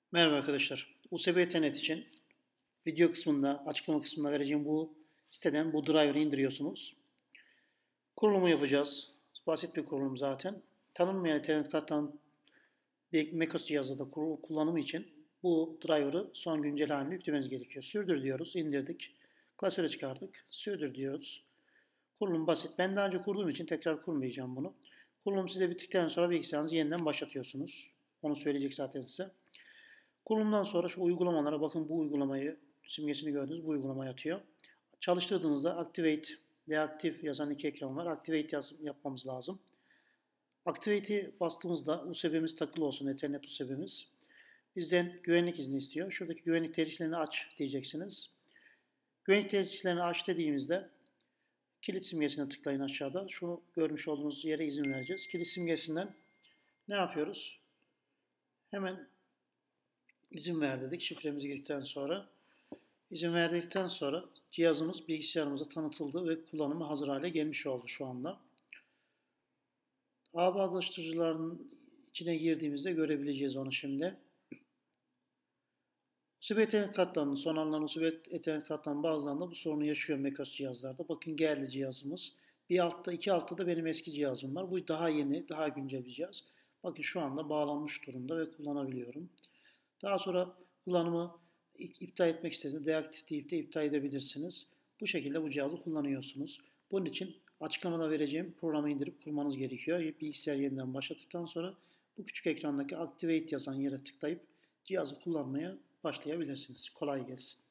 Merhaba arkadaşlar. USB-Ethernet için video kısmında, açıklama kısmında vereceğim bu siteden bu driver'ı indiriyorsunuz. Kurulumu yapacağız. Basit bir kurulum zaten. Tanınmayan Ethernet karttan bir macOS cihazda da kullanımı için bu driver'ı son güncel halini yüklemeniz gerekiyor. Sürdür diyoruz, indirdik. Klasöre çıkardık. Sürdür diyoruz. Kurulum basit. Ben daha önce kurduğum için tekrar kurmayacağım bunu. Kurulum size bittikten sonra bilgisayarınızı yeniden başlatıyorsunuz. Onu söyleyecek zaten size. Kurulumdan sonra şu uygulamalara bakın, bu uygulamayı simgesini gördünüz, bu uygulamayı atıyor. Çalıştırdığınızda Activate, Deactive yazan iki ekran var. Activate yapmamız lazım. Activate'i bastığımızda USB'miz takılı olsun, Ethernet USB'miz. Bizden güvenlik izni istiyor. Şuradaki güvenlik tercihlerini aç diyeceksiniz. Güvenlik tercihlerini aç dediğimizde kilit simgesine tıklayın aşağıda. Şu görmüş olduğunuz yere izin vereceğiz. Kilit simgesinden ne yapıyoruz? Hemen İzin ver dedik. Şifremizi girdikten sonra. İzin verdikten sonra cihazımız bilgisayarımıza tanıtıldı ve kullanıma hazır hale gelmiş oldu şu anda. Ağ bağdaştırıcıların içine girdiğimizde görebileceğiz onu şimdi. USB Ethernet kartlarının, son alınan USB Ethernet kartlarının bazılarında bu sorunu yaşıyor macOS cihazlarda. Bakın geldi cihazımız. Bir altta, iki altta da benim eski cihazım var. Bu daha yeni, daha güncel bir cihaz. Bakın şu anda bağlanmış durumda ve kullanabiliyorum. Daha sonra kullanımı iptal etmek istediğinizde deaktif deyip de iptal edebilirsiniz. Bu şekilde bu cihazı kullanıyorsunuz. Bunun için açıklamada vereceğim programı indirip kurmanız gerekiyor. Bilgisayar yeniden başlattıktan sonra bu küçük ekrandaki Activate yazan yere tıklayıp cihazı kullanmaya başlayabilirsiniz. Kolay gelsin.